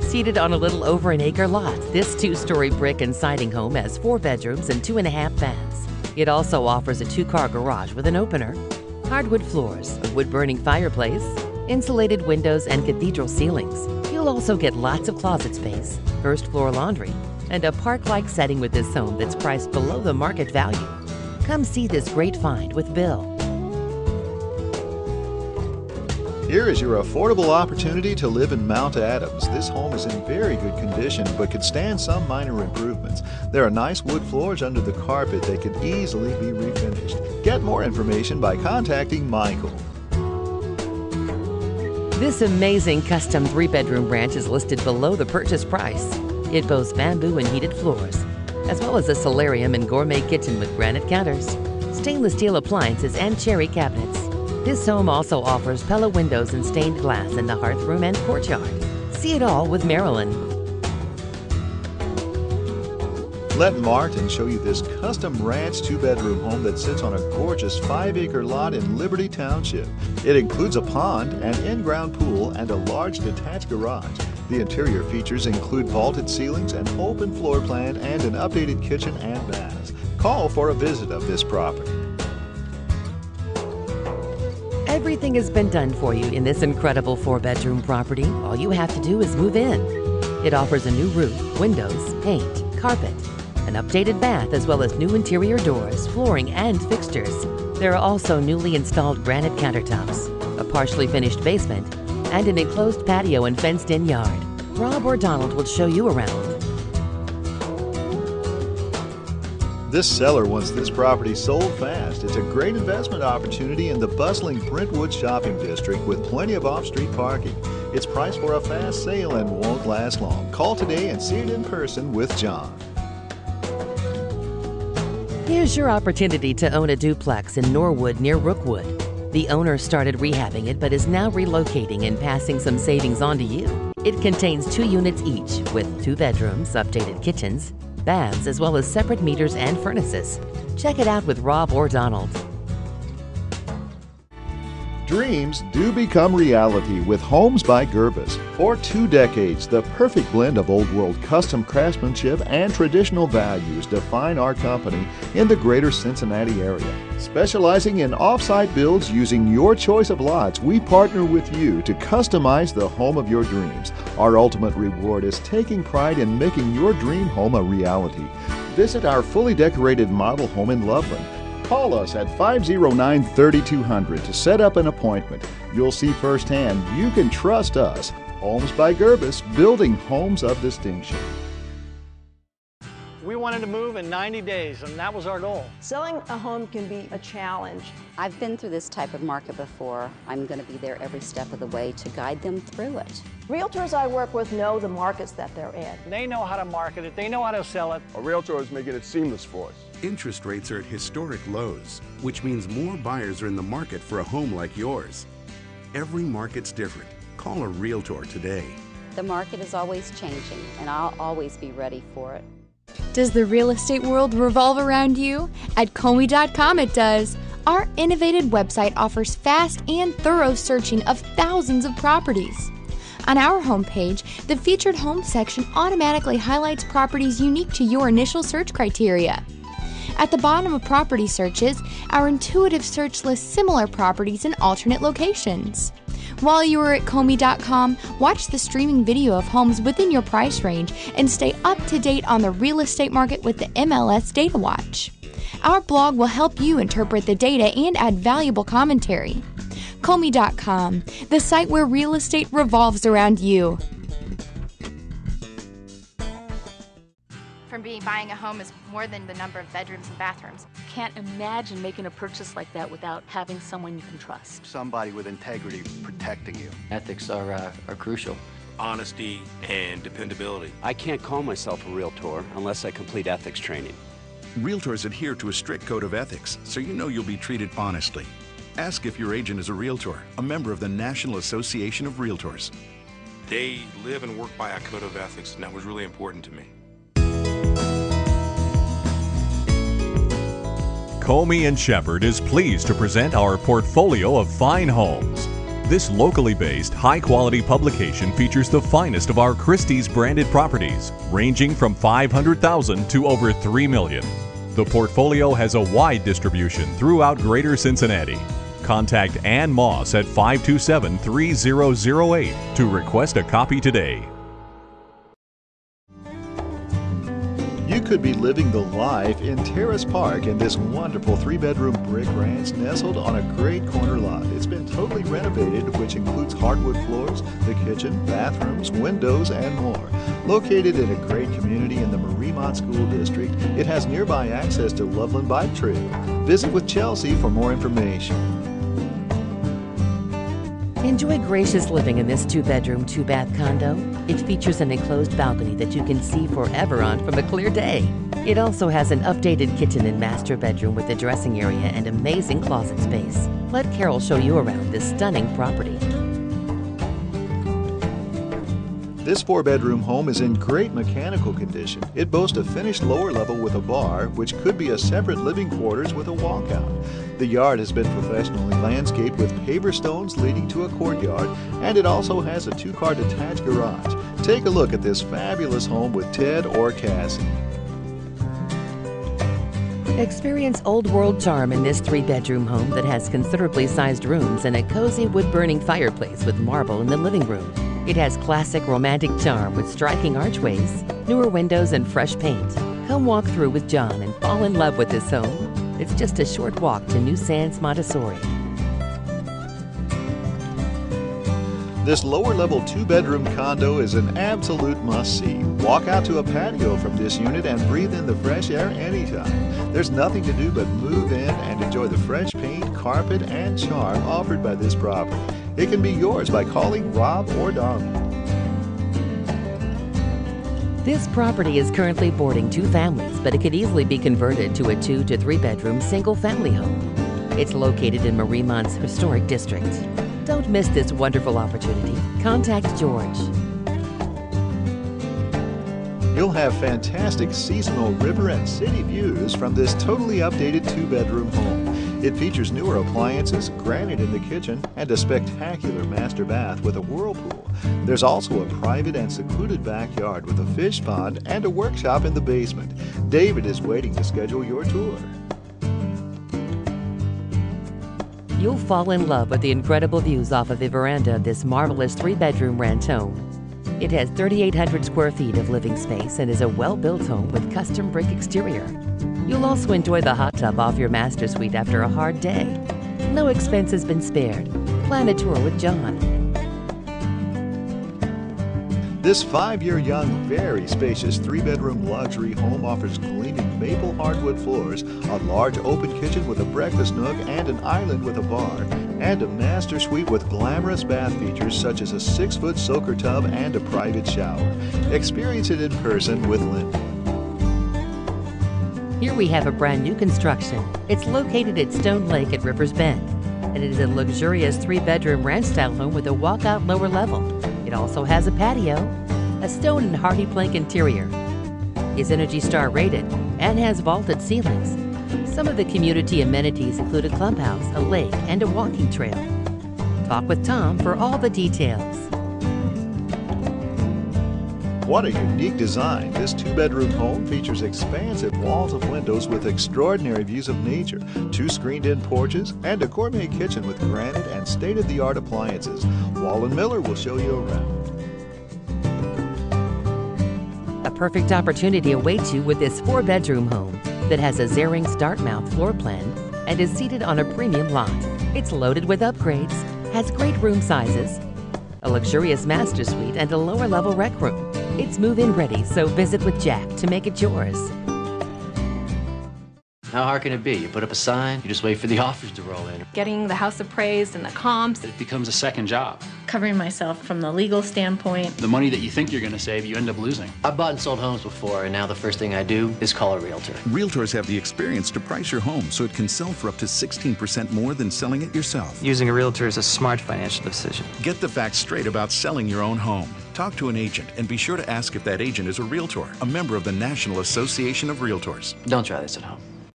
Seated on a little over an acre lot, this 2-story brick and siding home has 4 bedrooms and 2.5 baths. It also offers a 2-car garage with an opener, hardwood floors, a wood-burning fireplace, insulated windows, and cathedral ceilings. You'll also get lots of closet space, first-floor laundry, and a park-like setting with this home that's priced below the market value. Come see this great find with Bill. Here is your affordable opportunity to live in Mount Adams. This home is in very good condition but could stand some minor improvements. There are nice wood floors under the carpet that could easily be refinished. Get more information by contacting Michael. This amazing custom 3-bedroom ranch is listed below the purchase price. It boasts bamboo and heated floors, as well as a solarium and gourmet kitchen with granite counters, stainless steel appliances, and cherry cabinets. This home also offers Pella windows and stained glass in the hearth room and courtyard. See it all with Marilyn. Let Martin show you this custom ranch 2-bedroom home that sits on a gorgeous 5-acre lot in Liberty Township. It includes a pond, an in-ground pool, and a large detached garage. The interior features include vaulted ceilings, an open floor plan, and an updated kitchen and baths. Call for a visit of this property. Everything has been done for you in this incredible 4-bedroom property. All you have to do is move in. It offers a new roof, windows, paint, carpet, an updated bath, as well as new interior doors, flooring, and fixtures. There are also newly installed granite countertops, a partially finished basement, and an enclosed patio and fenced-in yard. Rob or Donald will show you around. This seller wants this property sold fast. It's a great investment opportunity in the bustling Brentwood shopping district with plenty of off-street parking. It's priced for a fast sale and won't last long. Call today and see it in person with John. Here's your opportunity to own a duplex in Norwood near Rookwood. The owner started rehabbing it but is now relocating and passing some savings on to you. It contains 2 units each with 2 bedrooms, updated kitchens, baths, as well as separate meters and furnaces. Check it out with Rob or Donald. Dreams do become reality with Homes by Gerbis. For 2 decades, the perfect blend of old-world custom craftsmanship and traditional values define our company in the greater Cincinnati area. Specializing in off-site builds using your choice of lots, we partner with you to customize the home of your dreams. Our ultimate reward is taking pride in making your dream home a reality. Visit our fully decorated model home in Loveland. Call us at 509-3200 to set up an appointment. You'll see firsthand you can trust us. Homes by Gerbis, building homes of distinction. We wanted to move in 90 days, and that was our goal. Selling a home can be a challenge. I've been through this type of market before. I'm going to be there every step of the way to guide them through it. Realtors I work with know the markets that they're in. They know how to market it. They know how to sell it. A realtor is making it seamless for us. Interest rates are at historic lows, which means more buyers are in the market for a home like yours. Every market's different. Call a realtor today. The market is always changing, and I'll always be ready for it. Does the real estate world revolve around you? At Comey.com it does. Our innovative website offers fast and thorough searching of thousands of properties. On our homepage, the Featured Home section automatically highlights properties unique to your initial search criteria. At the bottom of property searches, our intuitive search lists similar properties in alternate locations. While you are at Comey.com, watch the streaming video of homes within your price range and stay up to date on the real estate market with the MLS Data Watch. Our blog will help you interpret the data and add valuable commentary. Comey.com, the site where real estate revolves around you. Buying a home is more than the number of bedrooms and bathrooms. Can't imagine making a purchase like that without having someone you can trust. Somebody with integrity protecting you. Ethics are crucial. Honesty and dependability. I can't call myself a realtor unless I complete ethics training. Realtors adhere to a strict code of ethics, so you know you'll be treated honestly. Ask if your agent is a realtor, a member of the National Association of Realtors. They live and work by a code of ethics, and that was really important to me. Comey and Shepherd is pleased to present our portfolio of fine homes. This locally based, high-quality publication features the finest of our Christie's branded properties, ranging from $500,000 to over $3 million. The portfolio has a wide distribution throughout Greater Cincinnati. Contact Ann Moss at 527-3008 to request a copy today. You could be living the life in Terrace Park in this wonderful 3-bedroom brick ranch nestled on a great corner lot. It's been totally renovated, which includes hardwood floors, the kitchen, bathrooms, windows, and more. Located in a great community in the Mariemont School District, it has nearby access to Loveland Bike Trail. Visit with Chelsea for more information. Enjoy gracious living in this 2-bedroom, 2-bath condo. It features an enclosed balcony that you can see forever on from a clear day. It also has an updated kitchen and master bedroom with a dressing area and amazing closet space. Let Carol show you around this stunning property. This 4-bedroom home is in great mechanical condition. It boasts a finished lower level with a bar, which could be a separate living quarters with a walkout. The yard has been professionally landscaped with paver stones leading to a courtyard, and it also has a 2-car detached garage. Take a look at this fabulous home with Ted or Cassie. Experience old-world charm in this 3-bedroom home that has considerably sized rooms and a cozy wood-burning fireplace with marble in the living room. It has classic romantic charm with striking archways, newer windows, and fresh paint. Come walk through with John and fall in love with this home. It's just a short walk to New Sands, Montessori. This lower-level 2-bedroom condo is an absolute must-see. Walk out to a patio from this unit and breathe in the fresh air anytime. There's nothing to do but move in and enjoy the fresh paint, carpet, and charm offered by this property. It can be yours by calling Rob or Donald. This property is currently boarding 2 families, but it could easily be converted to a 2- to 3-bedroom single-family home. It's located in Mariemont's historic district. Don't miss this wonderful opportunity. Contact George. You'll have fantastic seasonal river and city views from this totally updated 2-bedroom home. It features newer appliances, granite in the kitchen, and a spectacular master bath with a whirlpool. There's also a private and secluded backyard with a fish pond and a workshop in the basement. David is waiting to schedule your tour. You'll fall in love with the incredible views off of the veranda of this marvelous 3-bedroom ranch home. It has 3,800 square feet of living space and is a well-built home with custom brick exterior. You'll also enjoy the hot tub off your master suite after a hard day. No expense has been spared. Plan a tour with John. This 5-year young, very spacious 3-bedroom luxury home offers gleaming maple hardwood floors, a large open kitchen with a breakfast nook and an island with a bar, and a master suite with glamorous bath features such as a 6-foot soaker tub and a private shower. Experience it in person with Linda. Here we have a brand new construction. It's located at Stone Lake at River's Bend, and it is a luxurious 3-bedroom ranch-style home with a walkout lower level. It also has a patio, a stone and hardy plank interior, is ENERGY STAR rated, and has vaulted ceilings. Some of the community amenities include a clubhouse, a lake, and a walking trail. Talk with Tom for all the details. What a unique design. This 2-bedroom home features expansive walls of windows with extraordinary views of nature, 2 screened-in porches, and a gourmet kitchen with granite and state-of-the-art appliances. Wallen Miller will show you around. A perfect opportunity awaits you with this 4-bedroom home that has a Zerings Dartmouth floor plan and is seated on a premium lot. It's loaded with upgrades, has great room sizes, a luxurious master suite, and a lower-level rec room. It's move-in ready, so visit with Jack to make it yours. How hard can it be? You put up a sign, you just wait for the offers to roll in. Getting the house appraised and the comps. It becomes a second job. Covering myself from the legal standpoint. The money that you think you're going to save, you end up losing. I've bought and sold homes before, and now the first thing I do is call a realtor. Realtors have the experience to price your home so it can sell for up to 16% more than selling it yourself. Using a realtor is a smart financial decision. Get the facts straight about selling your own home. Talk to an agent and be sure to ask if that agent is a realtor, a member of the National Association of Realtors. Don't try this at home.